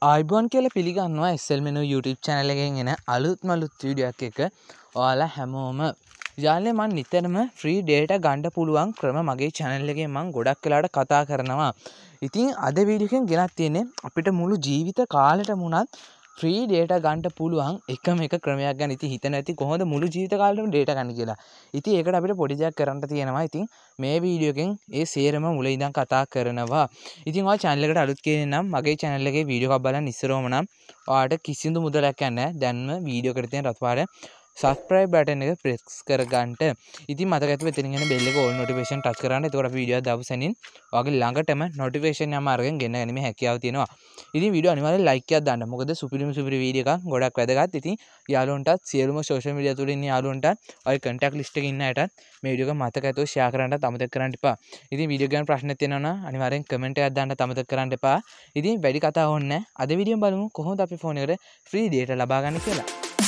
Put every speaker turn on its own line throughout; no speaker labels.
ආයිබෝන් කියලා පිළිගන්නවා SL Menu YouTube channel එකෙන් එන අලුත්ම වීඩියෝ එකක ඔයාලා හැමෝම යාළුවනේ මම නිතරම free data ගන්න පුළුවන් ක්‍රම මගේ channel එකේ මම ගොඩක් වෙලාවට කතා කරනවා. ඉතින් අද වීඩියෝ එකෙන් ගෙනත් තියෙන්නේ අපිට මුළු ජීවිත කාලෙටම උනත් free data ගන්න පුළුවන් එකම එක ක්‍රමයක් ගැන. ඉතින් හිතන ඇති කොහොමද මුළු ජීවිත කාලෙටම data ගන්න කියලා. ඉතින් ඒකට අපිට පොඩි දෙයක් කරන්න තියෙනවා. ඉතින් මේ වීඩියෝ එකෙන් ඒ සේරම මුල ඉඳන් කතා කරනවා. ඉතින් ඔයා channel එකට අලුත් කෙනෙක් නම් මගේ channel එකේ වීඩියෝ එකක් බලන්න ඉස්සරවම නම් ඔයාලට කිසිදු මුදලක් නැහැ. දැන්ම වීඩියෝ එකට තියෙන රතු පාට subscribe button එක press කරගන්න. ඉතින් මතක ඇතුව එතනින් එන bell එක all notification touch කරගන්න. එතකොට අපි වීඩියෝ දාපු සැනින් ඔයාගේ ළඟටම notification යම අරගෙන ගෙන ගැනීමේ හැකියාව තියෙනවා. ඉතින් වීඩියෝ අනිවාර්යෙන් like එකක් දාන්න. මොකද සුපිරිම වීඩියෝ එකක් ගොඩක් වැදගත්. ඉතින් යාළුවන්ටත් සියලුම social media තුල ඉන්න යාළුවන්ටත් ඔය contact list එකේ ඉන්න අයටත් මේ වීඩියෝ එක මතක ඇතුව share කරන්නත් අමතක කරන්න එපා. ඉතින් වීඩියෝ ගැන ප්‍රශ්න තියෙනවා නම් අනිවාර්යෙන් comment එකක් දාන්න අමතක කරන්න එපා. ඉතින් වැඩි කතා ඕනේ නැහැ. අද වීඩියෝ බලමු කොහොමද අපි ෆෝන් එකට free data ලබා ගන්න කියලා.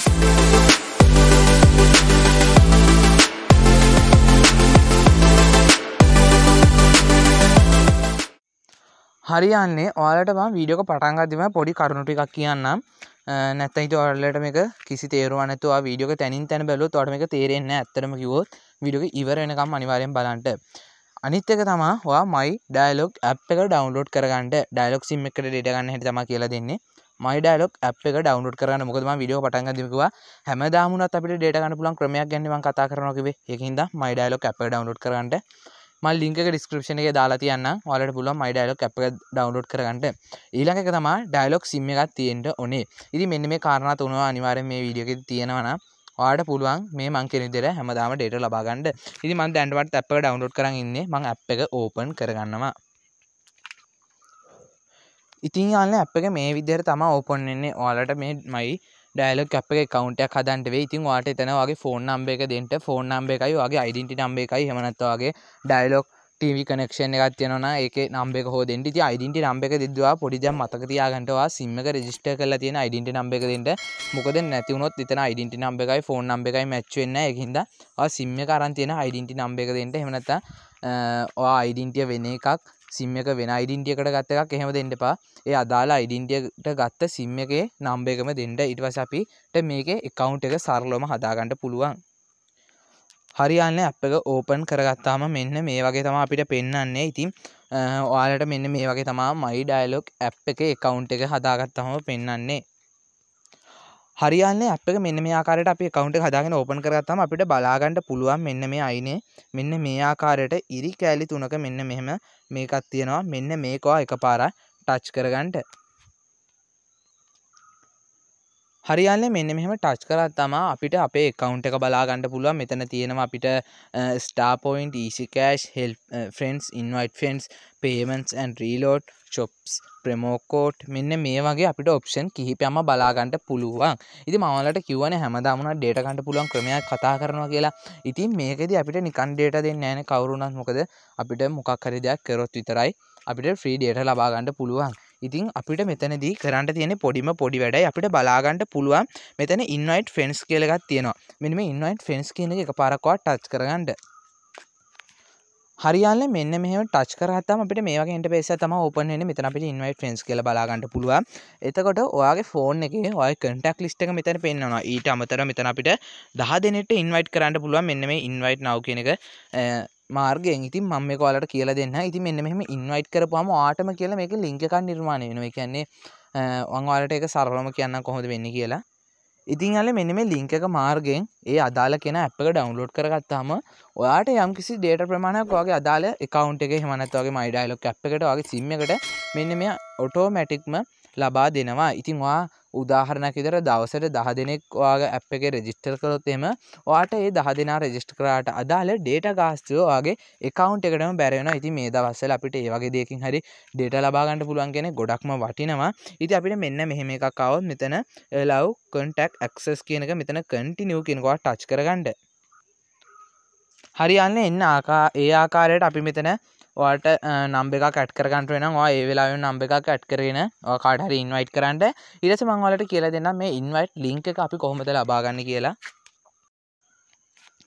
හරියන්නේ ඔයාලට මම වීඩියෝ එක පටන් ගද්දිම පොඩි කරුණු ටිකක් කියන්නම්. නැත්නම් ඉතින් ඔයාලට මේක කිසි තේරුමක් නැතුව ඔයා වීඩියෝ එක තනින් තන බැලුවොත් ඔයාලට මේක තේරෙන්නේ නැහැ. ඇත්තටම කිව්වොත් වීඩියෝ එක ඉවර වෙනකම් අනිවාර්යෙන් බලන්න. අනිත් එක තමයි ඔයා my dialog app එක download කරගන්න. dialog sim එකට data ගන්න හැටි තමයි කියලා දෙන්නේ. my dialog app එක download කරගන්න. මොකද මම වීඩියෝ එක පටන් ගද්දිම කිව්වා හැමදාම උනත් අපිට data ගන්න පුළුවන් ක්‍රමයක් ගැන මම කතා කරනවා කිව්වේ. ඒකින්ද my dialog app එක download කරගන්න. මම link එක description එකේ දාලා තියන්නම්. ඔයාලට පුළුවන් my dialog app එක download කරගන්න. ඊළඟ එක තමයි dialog sim එකක් තියෙන්න ඕනේ. ඉතින් මෙන්න මේ කාරණා තුනව අනිවාර්යෙන් මේ වීඩියෝ එකේ තියෙනවා නම් ඔයාලට පුළුවන් මේ මං කියන විදිහට හැමදාම data ලබා ගන්න. ඉතින් මම දැන්වත් app එක download කරන් ඉන්නේ. මම app එක open කරගන්නවා. ඉතින් යාළුවනේ app එක මේ විදිහට තමයි open වෙන්නේ. ඔයාලට මේ my dialog app එකේ account එකක් හදන්න වෙයි. ඉතින් ඔයාලට එතන ඔයාගේ phone number එක දෙන්න. phone number එකයි ඔයාගේ identity number එකයි එහෙම නැත්නම් ඔයාගේ dialog TV connection එකක් තියෙනවා නම් ඒකේ number එක හොදෙන්න. ඉතින් identity number එක දෙද්දී ඔයා පොඩි දෙයක් මතක තියාගන්න. ඔයා SIM එක register කරලා තියෙන identity number එක දෙන්න. මොකද නැති වුණොත් එතන identity number එකයි phone number එකයි match වෙන්නේ නැහැ. ඒකින්ද ඔයා SIM එක අරන් තියෙන identity number එක දෙන්න. එහෙම නැත්නම් ඔයා identity වෙන එකක් SIM එක වෙන identity එකට ගත්ත එකක් එහෙම දෙන්න එපා. ඒ අදාළ identity එකට ගත්ත SIM එකේ number එකම දෙන්න. ඊට පස්සේ අපිට මේකේ account එක සරලවම හදාගන්න පුළුවන්. හරියන්නේ app එක open කරගත්තාම මෙන්න මේ වගේ තමයි අපිට පෙන්වන්නේ. ඉතින් ඔයාලට මෙන්න මේ වගේ තමයි my dialog app එකේ account එක හදාගත්තාම පෙන්වන්නේ. හරියන්නේ app එක මෙන්න මේ ආකාරයට අපි account එක හදාගෙන open කරගත්තාම අපිට බලා ගන්න පුළුවන් මෙන්න මේ අයිනේ මෙන්න මේ ආකාරයට ඉරි කෑලි තුනක මෙන්න මෙහෙම මේකක් තියෙනවා. මෙන්න මේක ඔයා එකපාරක් touch කරගන්න. හරියන්නේ මෙන්න මෙහෙම ටච් කරලා තමයි අපිට අපේ account එක බලා ගන්න පුළුවන්. මෙතන තියෙනවා අපිට star point, easy cash, help friends, invite friends, payments and reload, shops, promo code මෙන්න මේ වගේ අපිට option කිහිපයක්ම බලා ගන්න පුළුවන්. ඉතින් මම ඔයාලට කියවනේ හැමදාම උනා data ගන්න පුළුවන් ක්‍රමයක් කතා කරනවා කියලා. ඉතින් මේකෙදි අපිට නිකන් data දෙන්නේ නැහැ නේ කවුරු උනත්. මොකද අපිට මොකක් හරි දෙයක් කරොත් විතරයි අපිට free data ලබා ගන්න පුළුවන්. ඉතින් අපිට මෙතනදී කරන්න තියෙන්නේ පොඩි වැඩයි. අපිට බලා ගන්න පුළුවන් මෙතන invite friends කියලා එකක් තියෙනවා. මෙන්න මේ invite friends කියන එක එකපාරක් ඔයා touch කරගන්න. හරියන්නේ මෙන්න මෙහෙම touch කරගත්තාම අපිට මේ වගේ interface එකක් තමයි open වෙන්නේ. මෙතන අපිට invite friends කියලා බලා ගන්න පුළුවන්. එතකොට ඔයාගේ phone එකේ ඔයාගේ contact list එක මෙතන පෙන්නනවා. ඊට අමතරව මෙතන අපිට 10 දෙනෙක්ට invite කරන්න පුළුවන්. මෙන්න මේ invite now කියන එක මාර්ගයෙන්. ඉතින් මම මේක ඔයාලට කියලා දෙන්න. ඉතින් මෙන්න මෙහෙම invite කරපුවාම ඔයාටම කියලා මේකේ link එකක් නිර්මාණය වෙනවා. ඒ කියන්නේ මම ඔයාලට ඒක සරලවම කියන්නම් කොහොමද වෙන්නේ කියලා. ඉතින් යාළුවනේ මෙන්න මේ link එක මාර්ගයෙන් ඒ අදාළ කෙනා app එක download කරගත්තාම ඔයාට යම්කිසි data ප්‍රමාණයක් ඔයාගේ අදාළ account එකේ එහෙම නැත්නම් ඔයාගේ my dialog app එකට ඔයාගේ SIM එකට මෙන්න මේ automaticම ලබා දෙනවා. ඉතින් ඔයා උදාහරණයක් විදිහට දවසට 10 දෙනෙක් ඔයාගේ app එකේ register කරොත් එහෙම ඔයාට ඒ 10 දෙනා register කරාට අදාළ data ගාස්තුව ඔයාගේ account එකටම බැර වෙනවා. ඉතින් මේ දවස්වල අපිට ඒ වගේ දෙයකින් හරි data ලබා ගන්න පුළුවන් කියන්නේ ගොඩක්ම වටිනවා. ඉතින් අපිට මෙන්න මෙහෙම එකක් ආවොත් මෙතන allow contact access කියන එක මෙතන continue කියන එක ඔයා touch කරගන්න. හරියන්නේ එන්න ඒ ආකාරයට අපි මෙතන ඔයාලට number එකක් add කරගන්න වෙනවා. ඔයා ඒ වෙලාවෙම number එකක් add කරගෙන ඔයා කාට හරි invite කරන්න. ඊට පස්සේ මම ඔයාලට කියලා දෙන්නම් මේ invite link එක අපි කොහොමද ලබා ගන්න කියලා.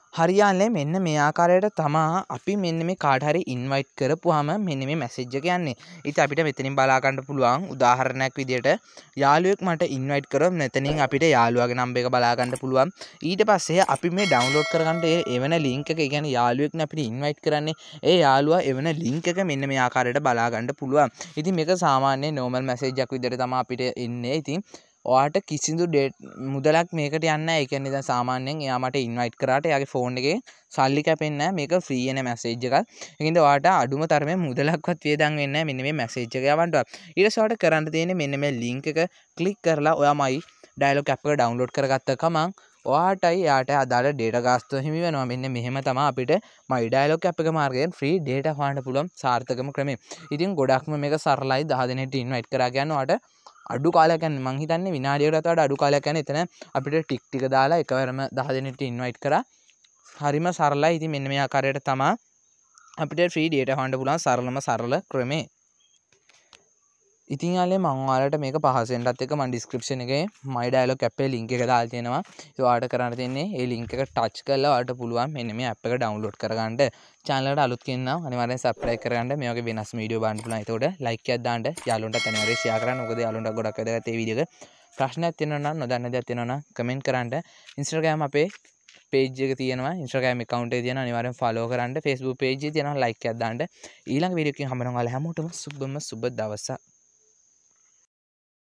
හරියාලේ මෙන්න මේ ආකාරයට තමා අපි මෙන්න මේ කාට හරි ඉන්වයිට් කරපුවාම මෙන්න මේ මැසේජ් එක යන්නේ. ඉතින් අපිට මෙතනින් බලා ගන්න පුළුවන් උදාහරණයක් විදියට යාළුවෙක් මට ඉන්වයිට් කරොත් මෙතනින් අපිට යාළුවාගේ නම්බර් එක බලා ගන්න පුළුවන්. ඊට පස්සේ අපි මේ ඩවුන්ලෝඩ් කරගන්න එවන ලින්ක් එක, ඒ කියන්නේ යාළුවෙක් අපිට ඉන්වයිට් කරන්නේ ඒ යාළුවා එවන ලින්ක් එක මෙන්න මේ ආකාරයට බලා ගන්න පුළුවන්. ඉතින් මේක සාමාන්‍ය නෝමල් මැසේජ් එකක් විදියට තමයි අපිට එන්නේ. ඉතින් ඔයාට කිසිදු මුදලක් මේකට යන්නේ නැහැ. ඒ කියන්නේ දැන් සාමාන්‍යයෙන් එයා මට ඉන්වයිට් කරාට එයාගේ ෆෝන් එකේ සල්ලි කැපෙන්නේ නැහැ. මේක ෆ්‍රී එන මැසේජ් එකක්. ඒකින්ද ඔයාට අඩුම තරමේ මුදලක්වත් වියදම් වෙන්නේ නැහැ මෙන්න මේ මැසේජ් එක යවන්නවත්. ඊට පස්සේ ඔයාට කරන්න තියෙන්නේ මෙන්න මේ ලින්ක් එක ක්ලික් කරලා ඔයා මයි ඩයලොග් ඇප් එක ඩවුන්ලෝඩ් කරගත්ත ගමන් ඔයාටයි එයාට අදාළ ඩේටා ගාස්තුව හිමි වෙනවා. මෙන්න මෙහෙම තමයි අපිට මයි ඩයලොග් ඇප් එක මාර්ගයෙන් ෆ්‍රී ඩේටා හොයන්න පුළුවන් සාර්ථකම ක්‍රමය. ඉතින් ගොඩක්ම මේක සරලයි. 10 දෙනෙක්ට ඉන්වයිට් කරා කියන්නේ ඔයාට අඩු කාලයක් යන්නේ. මං හිතන්නේ විනාඩියකට වඩා අඩු කාලයක් යන්නේ. එතන අපිට ටික දාලා එකවරම 10 දෙනෙක්ට ඉන්වයිට් කරා. හරිම සරලයි. ඉතින් මෙන්න මේ ආකාරයට තමයි අපිට ෆ්‍රී ඩේටා හොයන්න පුළුවන් සරල ක්‍රමේ. ඉතින් යාළුවනේ මම ඔයාලට මේක පහසෙන්ටත් එක මම ඩිස්ක්‍රිප්ෂන් එකේ මයි ඩයලොග් ඇප් එකේ ලින්ක් එක දාලා තියෙනවා. ඒ ඔයාලට කරන්න තියෙන්නේ ඒ ලින්ක් එක ටච් කරලා ඔයාලට පුළුවන් මෙන්න මේ ඇප් එක ඩවුන්ලෝඩ් කරගන්න. channel එකට අලුත් කෙනෙක් නම් අනිවාර්යෙන් subscribe කරගන්න. මේ වගේ වෙනස් වීඩියෝ බලන්න පුළුවන්. ඒතකොට like එකක් දාන්න. යාළුවන්ටත් අනිවාර්යෙන් share කරන්න. මොකද යාළුවන්ට ගොඩක් වැදගත් මේ වීඩියෝ එක. ප්‍රශ්නයක් තියෙනවා නම් නොදන්න දෙයක් තියෙනවා නම් comment කරන්න. Instagram අපේ page එක තියෙනවා. Instagram account එක තියෙනවා. අනිවාර්යෙන් follow කරන්න. Facebook page එක තියෙනවා. like එකක් දාන්න. ඊළඟ වීඩියෝ එකකින් හම්බ වෙනවා. ඔයාලා හැමෝටම සුබ දවසක්.